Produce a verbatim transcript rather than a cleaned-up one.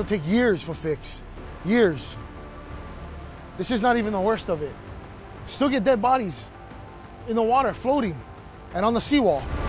It'll take years for fix. Years. This is not even the worst of it. Still get dead bodies in the water floating and on the seawall.